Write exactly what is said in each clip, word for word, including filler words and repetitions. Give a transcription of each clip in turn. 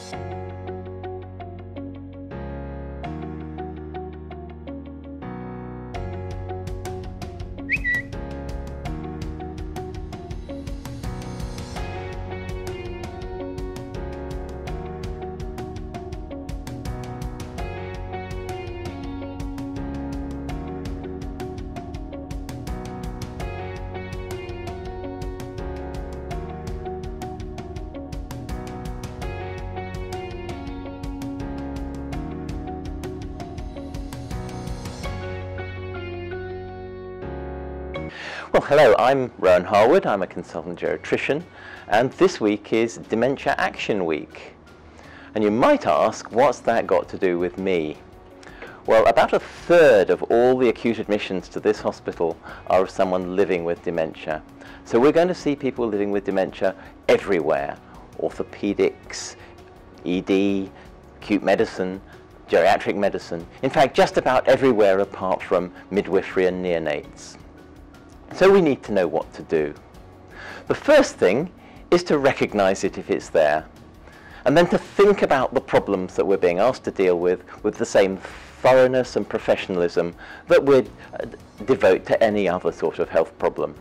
Well, hello, I'm Rowan Harwood, I'm a consultant geriatrician, and this week is Dementia Action Week. And you might ask, what's that got to do with me? Well, about a third of all the acute admissions to this hospital are of someone living with dementia. So we're going to see people living with dementia everywhere. Orthopedics, E D, acute medicine, geriatric medicine. In fact, just about everywhere apart from midwifery and neonates. So we need to know what to do. The first thing is to recognize it if it's there, and then to think about the problems that we're being asked to deal with with the same thoroughness and professionalism that we'd uh, devote to any other sort of health problem.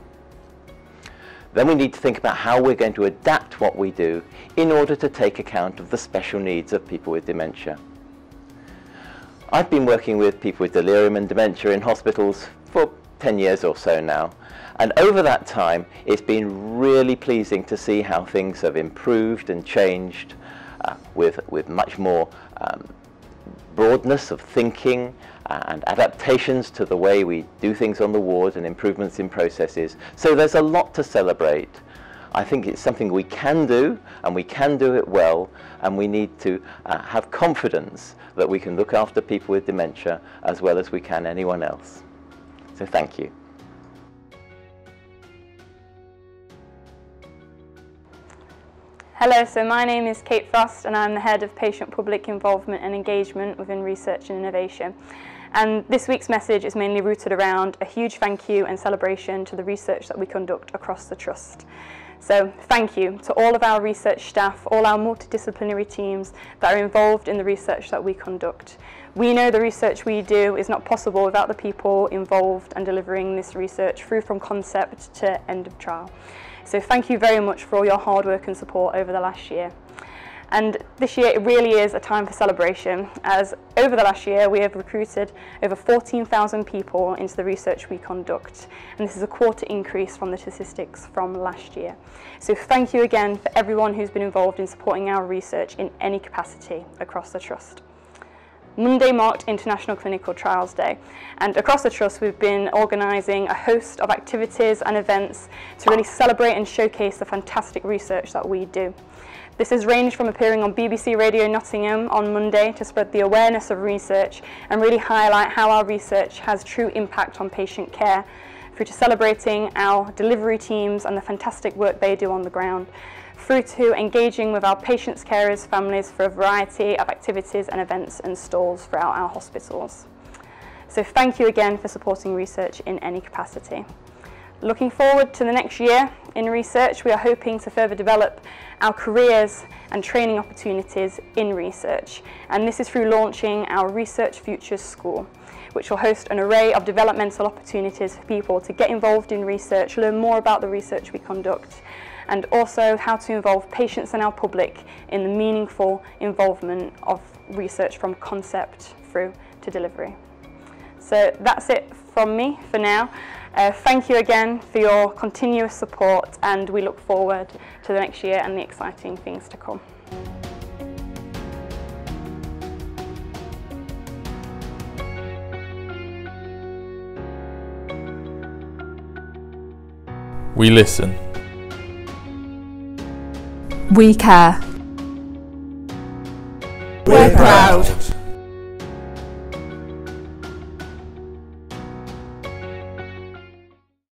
Then we need to think about how we're going to adapt what we do in order to take account of the special needs of people with dementia. I've been working with people with delirium and dementia in hospitals for ten years or so now, and over that time it's been really pleasing to see how things have improved and changed uh, with, with much more um, broadness of thinking uh, and adaptations to the way we do things on the ward and improvements in processes. So there's a lot to celebrate. I think it's something we can do, and we can do it well, and we need to uh, have confidence that we can look after people with dementia as well as we can anyone else. So thank you. Hello, so my name is Kate Frost and I'm the Head of Patient Public Involvement and Engagement within Research and Innovation. And this week's message is mainly rooted around a huge thank you and celebration to the research that we conduct across the Trust. So thank you to all of our research staff, all our multidisciplinary teams that are involved in the research that we conduct. We know the research we do is not possible without the people involved and delivering this research through from concept to end of trial. So thank you very much for all your hard work and support over the last year. And this year it really is a time for celebration, as over the last year we have recruited over fourteen thousand people into the research we conduct, and this is a quarter increase from the statistics from last year. So thank you again for everyone who's been involved in supporting our research in any capacity across the Trust. Monday marked International Clinical Trials Day, and across the Trust we've been organising a host of activities and events to really celebrate and showcase the fantastic research that we do. This has ranged from appearing on B B C Radio Nottingham on Monday to spread the awareness of research and really highlight how our research has true impact on patient care, through to celebrating our delivery teams and the fantastic work they do on the ground, through to engaging with our patients, carers, families for a variety of activities and events and stalls throughout our hospitals. So thank you again for supporting research in any capacity. Looking forward to the next year in research, we are hoping to further develop our careers and training opportunities in research, and this is through launching our Research Futures School, which will host an array of developmental opportunities for people to get involved in research, learn more about the research we conduct, and also how to involve patients and our public in the meaningful involvement of research from concept through to delivery. So that's it from me for now. Uh, thank you again for your continuous support, and we look forward to the next year and the exciting things to come. We listen. We care. We're proud.